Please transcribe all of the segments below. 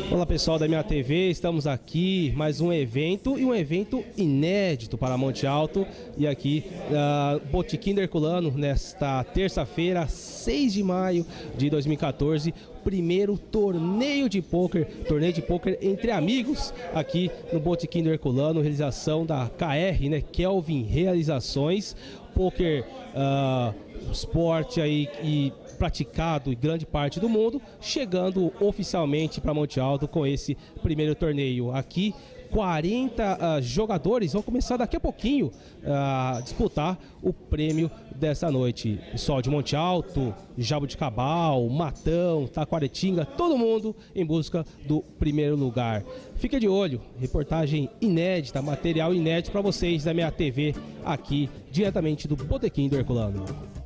Olá pessoal da minha TV, estamos aqui mais um evento e um evento inédito para Monte Alto e aqui Botequim do Herculano nesta terça-feira, 6 de maio de 2014, primeiro torneio de pôquer entre amigos aqui no Botequim do Herculano, realização da KR, né, Kelvin Realizações, pôquer esporte aí e praticado em grande parte do mundo, chegando oficialmente para Monte Alto com esse primeiro torneio. Aqui 40 jogadores vão começar daqui a pouquinho a disputar o prêmio dessa noite. Pessoal de Monte Alto, Jaboticabal, Matão, Taquaritinga, todo mundo em busca do primeiro lugar. Fique de olho, reportagem inédita, material inédito para vocês da minha TV aqui diretamente do Botequim do Herculano.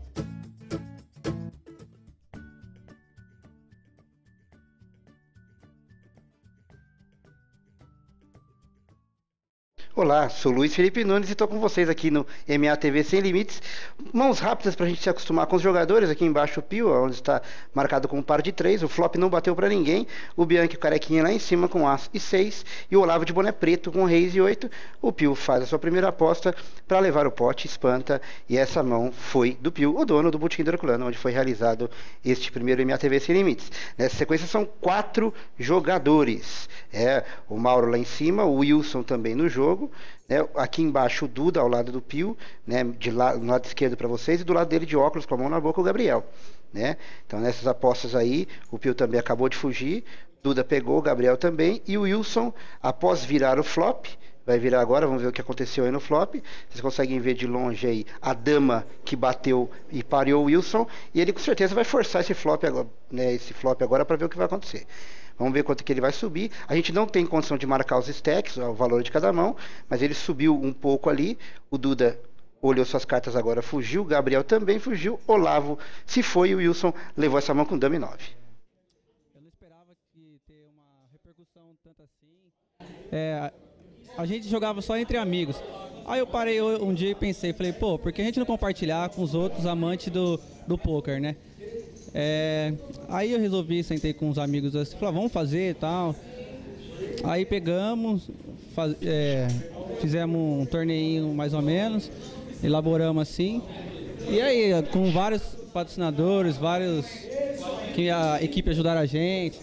Olá, sou Luiz Felipe Nunes e estou com vocês aqui no MATV Sem Limites. Mãos rápidas para a gente se acostumar com os jogadores. Aqui embaixo o Pio, onde está marcado com um par de 3. O flop não bateu para ninguém. O Bianchi, o carequinha lá em cima com As e 6. E o Olavo de boné preto com Reis e 8. O Pio faz a sua primeira aposta para levar o pote, espanta. E essa mão foi do Pio, o dono do Botequim do Herculano, onde foi realizado este primeiro MATV Sem Limites. Nessa sequência são 4 jogadores. O Mauro lá em cima, o Wilson também no jogo. Aqui embaixo o Duda ao lado do Pio, né, no lado esquerdo para vocês, e do lado dele de óculos com a mão na boca o Gabriel, né? Então nessas apostas aí o Pio também acabou de fugir, Duda pegou, o Gabriel também, e o Wilson, após virar o flop, vai virar agora, vamos ver o que aconteceu aí no flop. Vocês conseguem ver de longe aí a dama que bateu e pareou o Wilson, e ele com certeza vai forçar esse flop agora, né, para ver o que vai acontecer. Vamos ver quanto que ele vai subir. A gente não tem condição de marcar os stacks, o valor de cada mão, mas ele subiu um pouco ali. O Duda olhou suas cartas agora, fugiu. O Gabriel também fugiu. Olavo se foi e o Wilson levou essa mão com dama 9. Eu não esperava que ter uma repercussão tanto assim. A gente jogava só entre amigos. Aí eu parei um dia e pensei, falei, pô, por que a gente não compartilhar com os outros amantes do poker, né? Aí eu resolvi, sentei com uns amigos assim, falei, vamos fazer e tal. Aí pegamos, fizemos um torneinho mais ou menos, elaboramos assim. E aí, com vários patrocinadores, que a equipe ajudaram a gente.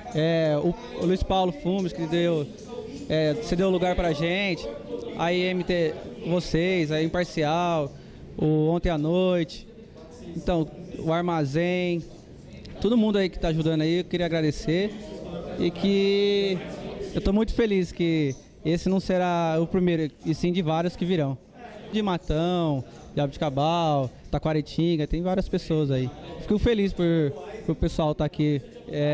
O Luiz Paulo Fumes, que cedeu lugar pra gente. Aí MT, vocês, a Imparcial, o Ontem à Noite. Então, o Armazém, todo mundo aí que está ajudando aí, eu queria agradecer e que eu estou muito feliz que esse não será o primeiro, e sim de vários que virão. De Matão, de Jaboticabal, Taquaritinga, tem várias pessoas aí. Fico feliz por o pessoal estar aqui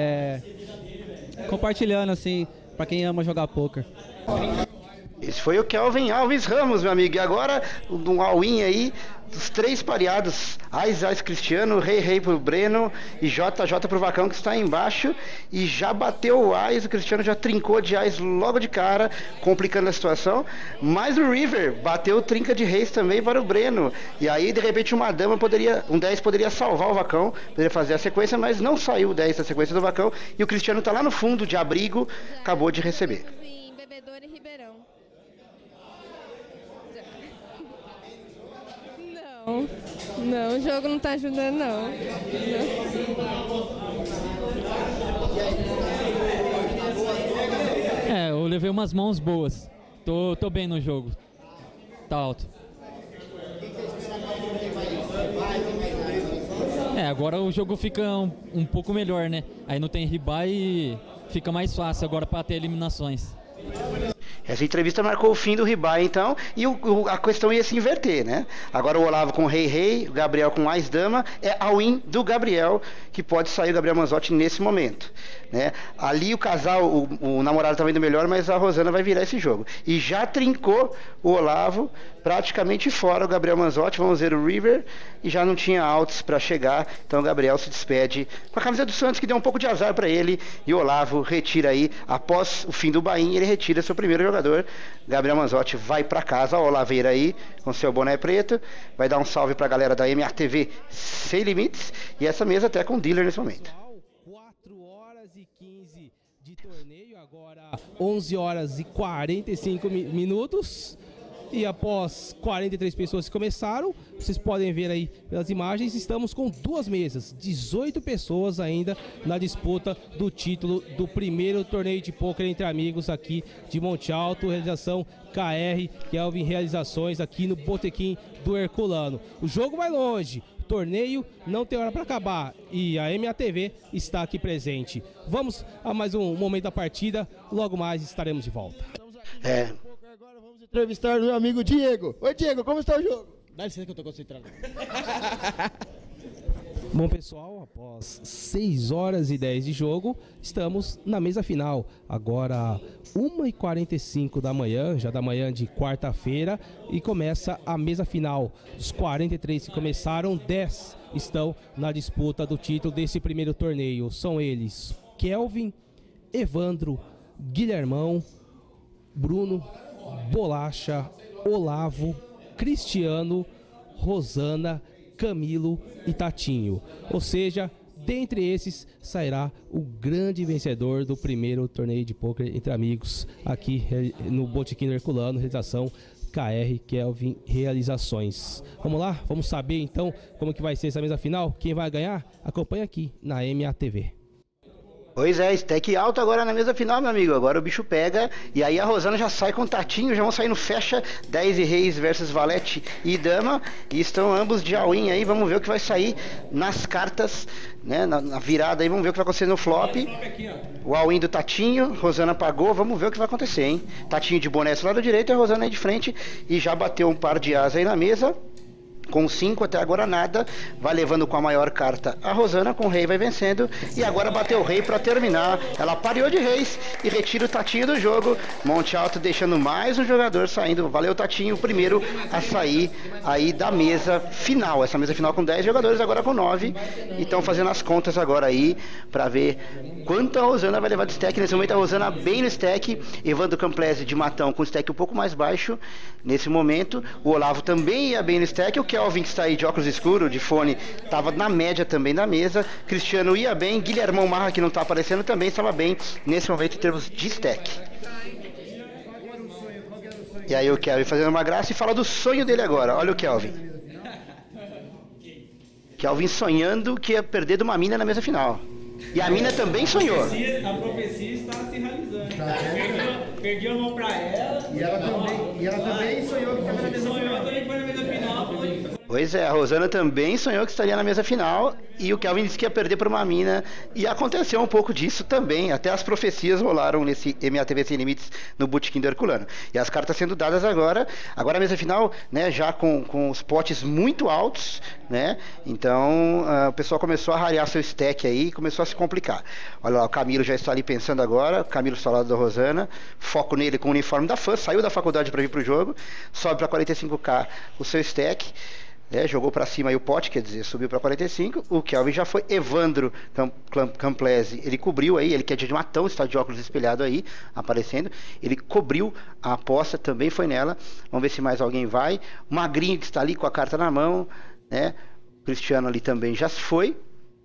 compartilhando assim, para quem ama jogar poker. Esse foi o Kelvin Alves Ramos, meu amigo. E agora, um all-in aí, dos 3 pareados. Ais Cristiano, Rei pro Breno e JJ pro Vacão, que está aí embaixo. E já bateu o Ais, o Cristiano já trincou de Ais logo de cara, complicando a situação. Mas o River bateu trinca de Reis também para o Breno. E aí, de repente, um 10 poderia salvar o Vacão, poderia fazer a sequência, mas não saiu o 10 da sequência do Vacão. E o Cristiano está lá no fundo, de abrigo, acabou de receber. Em Bebedouro e Ribeirão. Não, o jogo não tá ajudando, não. Eu levei umas mãos boas. Tô bem no jogo. Tá alto. Agora o jogo fica um pouco melhor, né? Aí não tem ribai e fica mais fácil agora para ter eliminações. Essa entrevista marcou o fim do ribai, então, e a questão ia se inverter, né? Agora o Olavo com Rei, o Gabriel com Ais Dama, é a win do Gabriel, que pode sair o Gabriel Manzotti nesse momento, né? Ali o casal, o namorado tá indo melhor, mas a Rosana vai virar esse jogo. E já trincou o Olavo, praticamente fora o Gabriel Manzotti. Vamos ver o River, e já não tinha outs para chegar, então o Gabriel se despede com a camisa do Santos, que deu um pouco de azar para ele, e o Olavo retira aí, após o fim do buy-in, ele retira seu primeiro jogador. Gabriel Manzotti vai para casa, o Olaveira aí com seu boné preto, vai dar um salve para a galera da MATV Sem Limites, e essa mesa até com dealer nesse momento. 4 horas e 15 15 de torneio, agora 11 horas e 45 minutos. E após 43 pessoas que começaram, vocês podem ver aí pelas imagens, estamos com 2 mesas, 18 pessoas ainda na disputa do título do primeiro torneio de pôquer entre amigos aqui de Monte Alto, realização KR, Kelvin Realizações aqui no Botequim do Herculano. O jogo vai longe, o torneio não tem hora para acabar e a MATV está aqui presente. Vamos a mais um momento da partida, logo mais estaremos de volta. Agora vamos entrevistar o meu amigo Diego. Oi, Diego, como está o jogo? Dá licença que eu tô concentrado. Bom, pessoal, após 6 horas e 10 de jogo, estamos na mesa final. Agora 1h45 da manhã, já da manhã de quarta-feira, e começa a mesa final. Os 43 que começaram, 10 estão na disputa do título desse primeiro torneio. São eles Kelvin, Evandro, Guilhermão, Bruno, Bolacha, Olavo, Cristiano, Rosana, Camilo e Tatinho. Ou seja, dentre esses sairá o grande vencedor do primeiro torneio de pôquer entre amigos aqui no Botequim do Herculano, realização KR Kelvin Realizações. Vamos lá? Vamos saber então como que vai ser essa mesa final? Quem vai ganhar? Acompanha aqui na MATV. Pois é, stack alto agora na mesa final, meu amigo. Agora o bicho pega. E aí a Rosana já sai com o Tatinho. Já vão sair no fecha. 10 e reis versus valete e dama. E estão ambos de all-in aí. Vamos ver o que vai sair nas cartas, né? Na virada aí. Vamos ver o que vai acontecer no flop. O all-in do Tatinho. Rosana pagou. Vamos ver o que vai acontecer, hein? Tatinho de boné do lado direito e a Rosana aí de frente. E já bateu um par de as aí na mesa. Com 5 até agora nada, vai levando com a maior carta a Rosana, com o rei vai vencendo, e agora bateu o rei para terminar, ela pareou de reis e retira o Tatinho do jogo, Monte Alto deixando mais um jogador saindo, valeu Tatinho, o primeiro a sair aí da mesa final, essa mesa final com 10 jogadores, agora com 9, e estão fazendo as contas agora aí, para ver quanto a Rosana vai levar de stack, nesse momento a Rosana bem no stack, Evandro Camplese de matão com stack um pouco mais baixo, nesse momento, o Olavo também ia bem no stack, o Kelvin, que está aí de óculos escuros, de fone, estava na média também da mesa. Cristiano ia bem. Guilhermão Marra, que não está aparecendo, também estava bem nesse momento em termos de stack. E aí o Kelvin fazendo uma graça e fala do sonho dele agora. Olha o Kelvin. Kelvin sonhando que ia perder de uma mina na mesa final. E a mina também sonhou. A profecia está se realizando. Perdi a mão pra ela. E ela também sonhou que estava na mesa final. Pois é, a Rosana também sonhou que estaria na mesa final e o Kelvin disse que ia perder para uma mina e aconteceu um pouco disso também, até as profecias rolaram nesse MATV Sem Limites no Botequim do Herculano. E as cartas sendo dadas agora a mesa final, né, já com os potes muito altos, né, então o pessoal começou a rarear seu stack aí e começou a se complicar. Olha lá, o Camilo já está ali pensando agora, o Camilo está ao lado da Rosana, foco nele com o uniforme da FAN, saiu da faculdade para vir pro jogo, sobe para 45k o seu stack. Jogou para cima aí o pote, quer dizer, subiu para 45. O Kelvin já foi. Evandro Camplese, ele cobriu aí, ele que é de matão, está de óculos espelhado aí, aparecendo. Ele cobriu a aposta, também foi nela. Vamos ver se mais alguém vai. O Magrinho que está ali com a carta na mão, né? O Cristiano ali também já foi.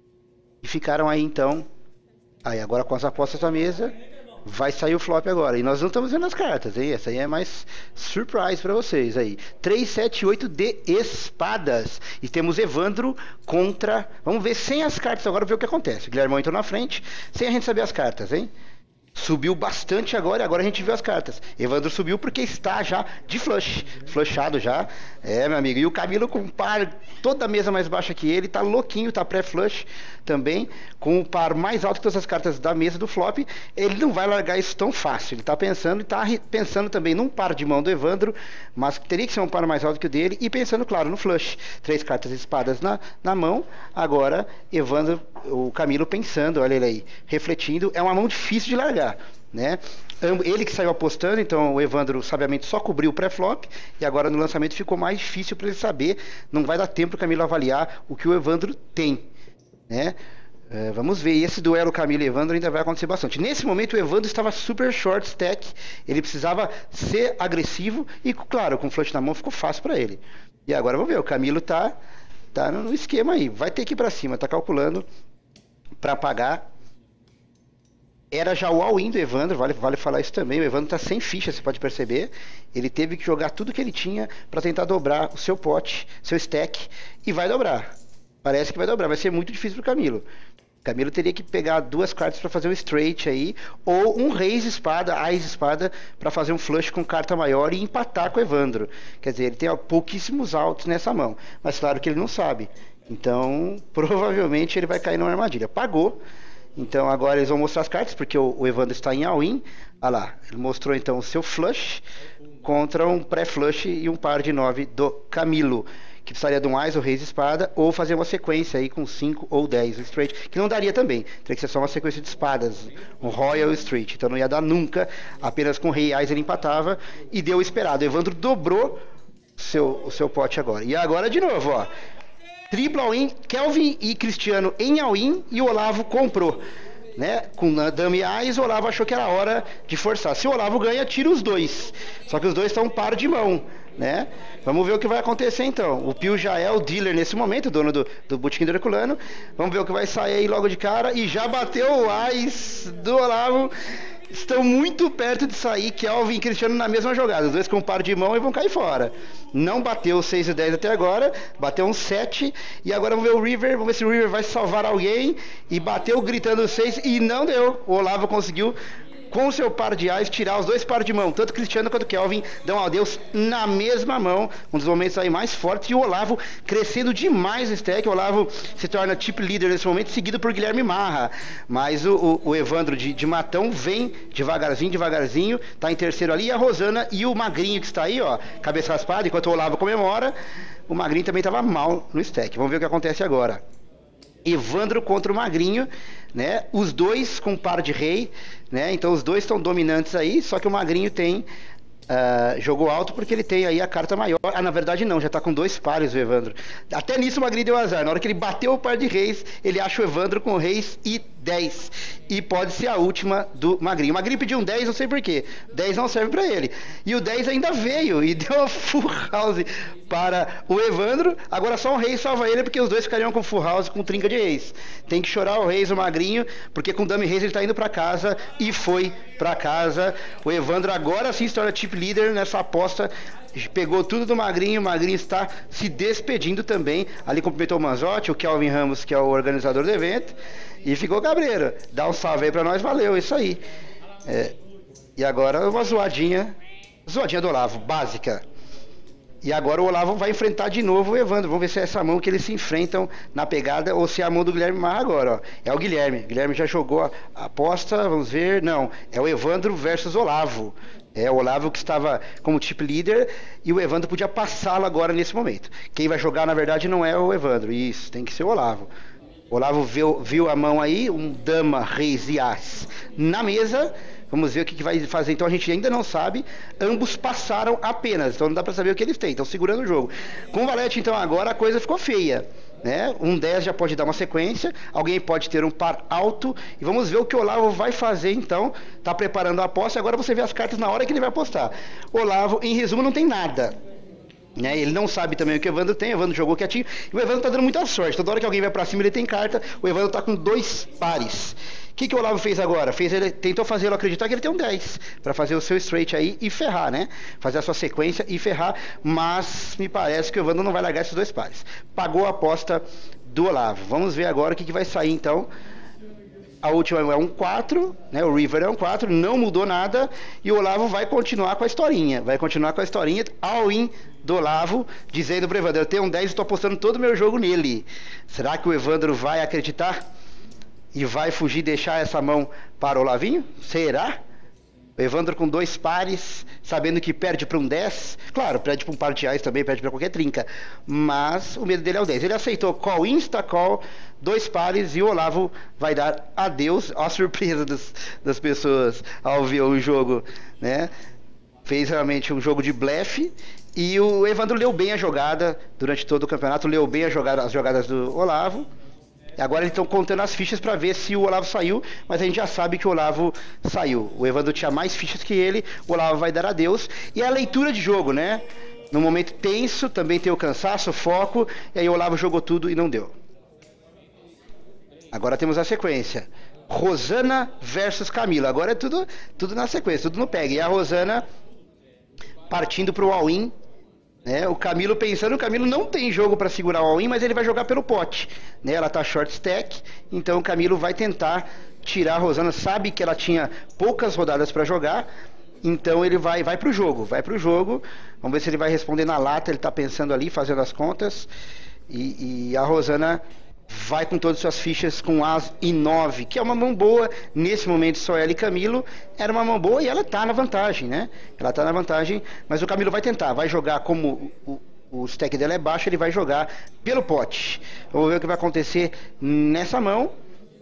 E ficaram aí então. Aí agora com as apostas da mesa. Vai sair o flop agora. E nós não estamos vendo as cartas, hein? Essa aí é mais surprise pra vocês aí. 3, 7, 8 de espadas. E temos Evandro contra... Vamos ver sem as cartas agora, ver o que acontece. O Guilherme entrou na frente, sem a gente saber as cartas, hein? Subiu bastante agora, e agora a gente viu as cartas. Evandro subiu porque está já de flush. Flushado já. Meu amigo. E o Camilo com o par, toda a mesa mais baixa que ele, tá louquinho, tá pré-flush também, com o par mais alto que todas as cartas da mesa do flop. Ele não vai largar isso tão fácil. Ele tá pensando, e tá pensando também num par de mão do Evandro, mas teria que ser um par mais alto que o dele, e pensando, claro, no flush. 3 cartas espadas na mão. Agora, Evandro, o Camilo pensando, olha ele aí, refletindo. É uma mão difícil de largar, né? Ele que saiu apostando, então o Evandro sabiamente só cobriu o pré-flop, e agora no lançamento ficou mais difícil para ele saber, não vai dar tempo para o Camilo avaliar o que o Evandro tem, né? Vamos ver, e esse duelo Camilo e Evandro ainda vai acontecer bastante. Nesse momento o Evandro estava super short stack, ele precisava ser agressivo, e claro, com o flush na mão ficou fácil para ele. E agora vamos ver, o Camilo tá no esquema aí, vai ter que ir para cima, tá calculando para pagar. Era já o all-in do Evandro, vale falar isso também. O Evandro tá sem ficha, você pode perceber. Ele teve que jogar tudo que ele tinha para tentar dobrar o seu pote, seu stack, e vai dobrar. Parece que vai dobrar, vai ser muito difícil pro Camilo. O Camilo teria que pegar 2 cartas para fazer um straight aí, ou um Reis Espada, Ás Espada, para fazer um flush com carta maior e empatar com o Evandro. Quer dizer, ele tem pouquíssimos altos nessa mão, mas claro que ele não sabe. Então, provavelmente ele vai cair numa armadilha. Pagou. Então agora eles vão mostrar as cartas, porque o Evandro está em all-in. Olha lá, ele mostrou então o seu flush contra um pré-flush e um par de 9 do Camilo, que precisaria de um Ás ou Reis de Espada, ou fazer uma sequência aí com 5 ou 10, o straight, que não daria também, teria que ser só uma sequência de espadas, um Royal Straight, então não ia dar nunca, apenas com Rei Ás ele empatava, e deu o esperado. O Evandro dobrou o seu pote agora, e agora de novo, ó, triplo all-in, Kelvin e Cristiano em all-in, e o Olavo comprou, né? Com a Dame Ás, o Olavo achou que era hora de forçar. Se o Olavo ganha, tira os dois. Só que os dois estão um par de mão, né? Vamos ver o que vai acontecer então. O Pio já é o dealer nesse momento, o dono do Botequim do Herculano. Vamos ver o que vai sair aí logo de cara. E já bateu o Ás do Olavo. Estão muito perto de sair Kelvin e Cristiano na mesma jogada. Os dois com um par de mão e vão cair fora. Não bateu o 6 e 10 até agora. Bateu um 7. E agora vamos ver o River. Vamos ver se o River vai salvar alguém. E bateu gritando o 6 e não deu. O Olavo conseguiu, com o seu par de Ás, tirar os dois pares de mão. Tanto Cristiano quanto Kelvin dão adeus na mesma mão. Um dos momentos aí mais fortes. E o Olavo crescendo demais no stack. O Olavo se torna chip leader nesse momento, seguido por Guilherme Marra. Mas o Evandro de Matão vem devagarzinho. Tá em terceiro ali. E a Rosana e o Magrinho que está aí, ó, cabeça raspada, enquanto o Olavo comemora. O Magrinho também estava mal no stack. Vamos ver o que acontece agora. Evandro contra o Magrinho, né? Os dois com par de rei, né? Então os dois estão dominantes aí, só que o Magrinho tem jogou alto porque ele tem aí a carta maior. Ah, na verdade não, já tá com 2 pares o Evandro. Até nisso o Magrinho deu azar. Na hora que ele bateu o par de reis, ele acha o Evandro com reis e 10. E pode ser a última do Magrinho. O Magrinho pediu um 10, não sei porquê. 10 não serve pra ele. E o 10 ainda veio e deu uma full house para o Evandro. Agora só um rei salva ele, porque os dois ficariam com full house com trinca de reis. Tem que chorar o reis, o Magrinho, porque com dame reis ele tá indo pra casa e foi pra casa. O Evandro agora sim se torna chip líder nessa aposta. Pegou tudo do Magrinho, o Magrinho está se despedindo também. Ali cumprimentou o Manzotti, o Kelvin Ramos, que é o organizador do evento, e ficou cabreiro. Dá um salve aí pra nós, valeu, isso aí. E agora uma zoadinha do Olavo, básica. E agora o Olavo vai enfrentar de novo o Evandro. Vamos ver se é essa mão que eles se enfrentam na pegada ou se é a mão do Guilherme Marra agora, ó. É o Guilherme. O Guilherme já jogou a aposta, vamos ver. Não, é o Evandro versus Olavo. É o Olavo que estava como chip leader e o Evandro podia passá-lo agora nesse momento. Quem vai jogar, na verdade, não é o Evandro. Isso, tem que ser o Olavo. O Olavo viu a mão aí, um dama, reis e as na mesa. Vamos ver o que vai fazer. Então a gente ainda não sabe. Ambos passaram apenas. Então não dá pra saber o que eles têm. Estão segurando o jogo. Com o valete, então, agora a coisa ficou feia, né? Um 10 já pode dar uma sequência. Alguém pode ter um par alto. E vamos ver o que o Olavo vai fazer, então. Tá preparando a aposta. Agora você vê as cartas na hora que ele vai apostar. Olavo, em resumo, não tem nada. Né? Ele não sabe também o que o Evandro tem. O Evandro jogou quietinho. E o Evandro tá dando muita sorte. Toda hora que alguém vai pra cima, ele tem carta. O Evandro tá com 2 pares. O que o Olavo fez agora? Ele tentou fazê-lo acreditar que ele tem um 10 para fazer o seu straight aí e ferrar, né? Fazer a sua sequência e ferrar, mas me parece que o Evandro não vai largar esses 2 pares. Pagou a aposta do Olavo. Vamos ver agora o que vai sair então. A última é um 4, né? O River é um 4, não mudou nada e o Olavo vai continuar com a historinha. All-in do Olavo, dizendo pro Evandro: eu tenho um 10 e estou apostando todo o meu jogo nele. Será que o Evandro vai acreditar? E vai fugir e deixar essa mão para o Olavinho? Será? O Evandro com 2 pares, sabendo que perde para um 10. Claro, perde para um par de reais também, perde para qualquer trinca. Mas o medo dele é o 10. Ele aceitou call, insta-call, 2 pares, e o Olavo vai dar adeus. Olha a surpresa das pessoas ao ver o jogo, né? Fez realmente um jogo de blefe. E o Evandro leu bem a jogada durante todo o campeonato, leu bem as jogadas do Olavo. Agora eles estão contando as fichas para ver se o Olavo saiu, mas a gente já sabe que o Olavo saiu. O Evandro tinha mais fichas que ele, o Olavo vai dar adeus. E a leitura de jogo, né? No momento tenso, também tem o cansaço, o foco, e aí o Olavo jogou tudo e não deu. Agora temos a sequência. Rosana versus Camilo. Agora é tudo na sequência, tudo no pega. E a Rosana partindo pro all-in, né? O Camilo pensando, o Camilo não tem jogo para segurar o all-in, mas ele vai jogar pelo pote, né? Ela tá short stack, então o Camilo vai tentar tirar a Rosana, sabe que ela tinha poucas rodadas para jogar, então ele vai pro jogo. Vamos ver se ele vai responder na lata, ele tá pensando ali, fazendo as contas, e a Rosana vai com todas as suas fichas com As e 9, que é uma mão boa. Nesse momento só ela e Camilo, era uma mão boa e ela tá na vantagem, né? Ela tá na vantagem, mas o Camilo vai tentar, vai jogar como o stack dela é baixo, ele vai jogar pelo pote. Vamos ver o que vai acontecer nessa mão.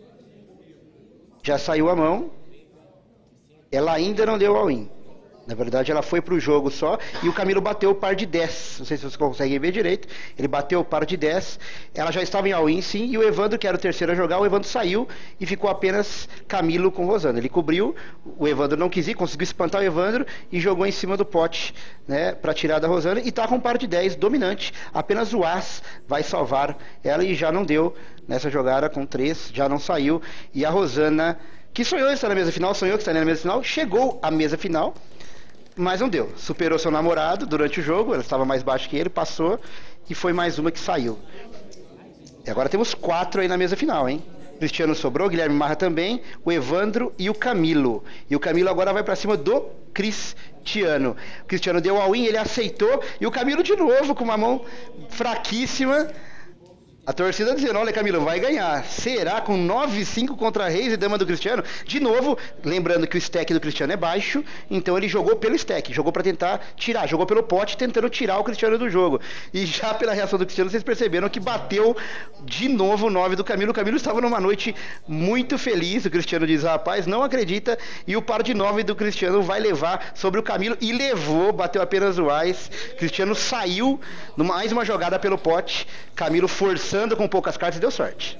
Já saiu a mão. Ela ainda não deu all-in. Na verdade, ela foi pro jogo só e o Camilo bateu o par de 10. Não sei se vocês conseguem ver direito. Ele bateu o par de 10. Ela já estava em all-in, sim. E o Evandro, que era o terceiro a jogar, o Evandro saiu e ficou apenas Camilo com Rosana. Ele cobriu, o Evandro não quis ir, conseguiu espantar o Evandro e jogou em cima do pote, né, para tirar da Rosana. E tá com um par de 10 dominante. Apenas o As vai salvar ela e já não deu nessa jogada com 3. Já não saiu. E a Rosana, que sonhou estar na mesa final, chegou à mesa final. Mas não deu, superou seu namorado durante o jogo, ela estava mais baixa que ele, passou e foi mais uma que saiu. E agora temos 4 aí na mesa final, hein? Cristiano sobrou, Guilherme Marra também, o Evandro e o Camilo. E o Camilo agora vai pra cima do Cristiano. O Cristiano deu all-in, ele aceitou, e o Camilo de novo com uma mão fraquíssima. A torcida dizendo, olha Camilo, vai ganhar. Será com 9-5 contra Reis e Dama do Cristiano? De novo, lembrando que o stack do Cristiano é baixo, então ele jogou pelo stack, jogou para tentar tirar, jogou pelo pote tentando tirar o Cristiano do jogo. E já pela reação do Cristiano, vocês perceberam que bateu de novo o 9 do Camilo. O Camilo estava numa noite muito feliz, o Cristiano diz, rapaz, não acredita, e o par de 9 do Cristiano vai levar sobre o Camilo, e levou, bateu apenas o Ás. Cristiano saiu, mais uma jogada pelo pote, Camilo forçando com poucas cartas e deu sorte.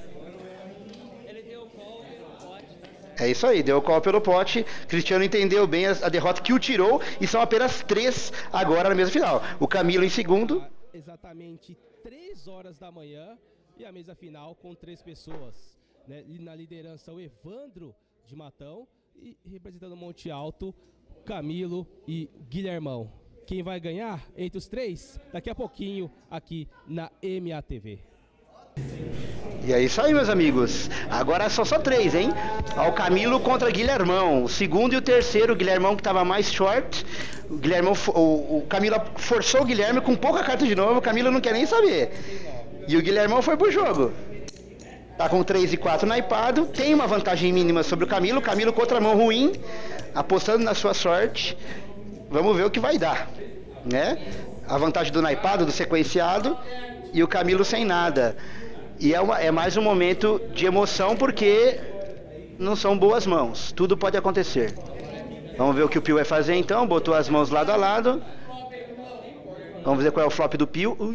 É isso aí, deu call pelo pote. Cristiano entendeu bem a derrota que o tirou e são apenas 3 agora na mesa final. O Camilo em segundo. Exatamente 3 horas da manhã e a mesa final com 3 pessoas, né? E na liderança o Evandro de Matão e representando o Monte Alto, Camilo e Guilhermão. Quem vai ganhar entre os 3? Daqui a pouquinho aqui na MATV. E é isso aí, meus amigos. Agora são só 3, hein? O Camilo contra Guilhermão. O segundo e o terceiro, o Guilhermão que estava mais short. O Guilhermão, o Camilo forçou o Guilherme com pouca carta de novo. O Camilo não quer nem saber. E o Guilhermão foi pro jogo. Tá com 3 e 4 naipado. Tem uma vantagem mínima sobre o Camilo. O Camilo com outra mão ruim, apostando na sua sorte. Vamos ver o que vai dar, né? A vantagem do naipado, do sequenciado. E o Camilo sem nada. E é mais um momento de emoção porque não são boas mãos. Tudo pode acontecer. Vamos ver o que o Pio vai fazer então. Botou as mãos lado a lado. Vamos ver qual é o flop do Pio. Ui.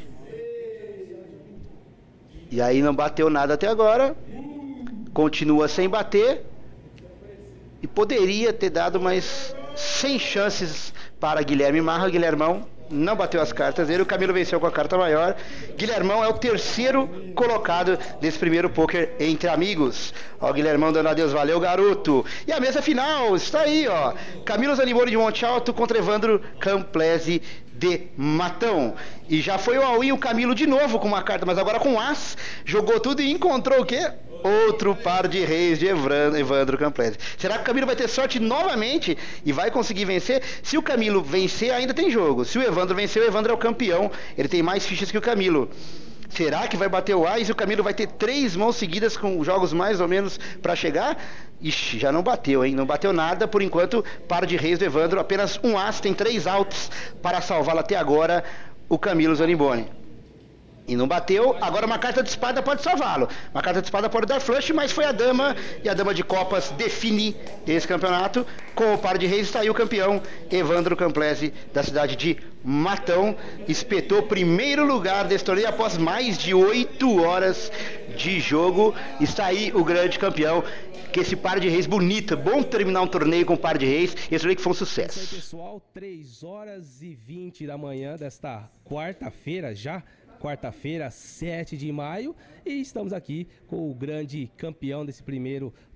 E aí não bateu nada até agora. Continua sem bater. E poderia ter dado mais 100 chances para Guilherme Marra. Guilhermão não bateu as cartas dele, o Camilo venceu com a carta maior. Guilhermão é o terceiro colocado desse primeiro poker entre amigos. Ó, o Guilhermão dando adeus, valeu garoto. E a mesa final está aí, ó. Camilo Zanimoni de Monte Alto contra Evandro Camplese de Matão. E já foi o all-in, o Camilo de novo com uma carta, mas agora com As. Jogou tudo e encontrou o quê? Outro par de reis de Evandro Camplese. Será que o Camilo vai ter sorte novamente e vai conseguir vencer? Se o Camilo vencer, ainda tem jogo. Se o Evandro vencer, o Evandro é o campeão. Ele tem mais fichas que o Camilo. Será que vai bater o Ás e o Camilo vai ter 3 mãos seguidas com jogos mais ou menos para chegar? Ixi, já não bateu, hein? Não bateu nada por enquanto. Par de reis do Evandro, apenas um As, tem 3 altos para salvá-lo até agora, o Camilo Zanimoni. E não bateu, agora uma carta de espada pode salvá-lo. Uma carta de espada pode dar flush, mas foi a dama, e a dama de copas define esse campeonato. Com o par de reis está aí o campeão, Evandro Camplese, da cidade de Matão. Espetou primeiro lugar desse torneio após mais de 8 horas de jogo. Está aí o grande campeão. Que esse par de reis bonito, bom terminar um torneio com par de reis. Esse torneio que foi um sucesso. Isso aí, pessoal, 3 horas e 20 da manhã desta quarta-feira já. Quarta-feira, 7 de maio, e estamos aqui com o grande campeão desse primeiro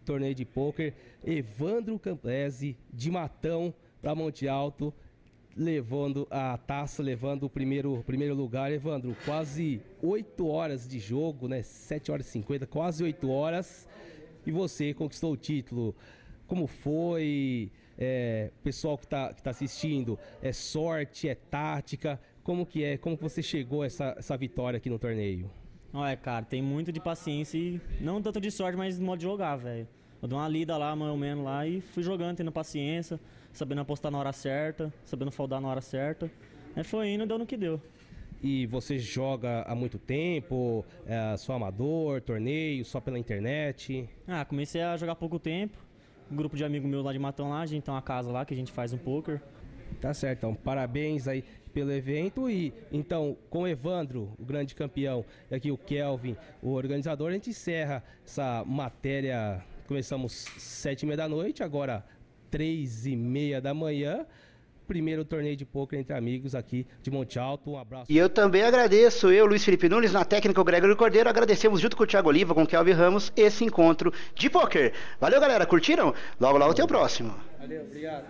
torneio de pôquer. Evandro Camplese, de Matão para Monte Alto, levando a taça, levando o primeiro lugar. Evandro, quase 8 horas de jogo, né? 7 horas e 50, quase 8 horas. E você conquistou o título. Como foi? Pessoal que tá assistindo, é sorte, é tática? Como que é? Como que você chegou a essa vitória aqui no torneio? Olha, cara, tem muito de paciência e não tanto de sorte, mas de modo de jogar, velho. Eu dei uma lida lá, mais ou menos, lá e fui jogando, tendo paciência, sabendo apostar na hora certa, sabendo foldar na hora certa. Aí foi indo e deu no que deu. E você joga há muito tempo? Só amador, torneio, só pela internet? Comecei a jogar há pouco tempo. Um grupo de amigos meus lá de Matão lá, a gente tem uma casa lá que a gente faz um poker. Tá certo, então parabéns aí pelo evento. E então, com o Evandro, o grande campeão, e aqui o Kelvin, o organizador, a gente encerra essa matéria. Começamos 7h30 da noite, agora 3h30 da manhã. Primeiro torneio de pôquer entre amigos aqui de Monte Alto. Um abraço. E eu também agradeço, Luiz Felipe Nunes, na técnica o Gregory Cordeiro, agradecemos junto com o Thiago Oliva, com o Kelvin Ramos, esse encontro de pôquer. Valeu, galera, curtiram? Logo, logo tem o próximo. Valeu, obrigado.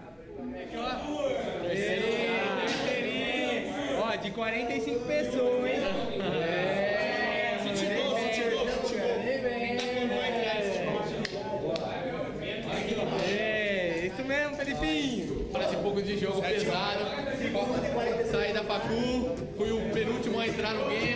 Ó, de 45 pessoas, hein? Isso mesmo, Felipinho. Parece um pouco de jogo pesado. Saí da facu, fui o penúltimo a entrar no game.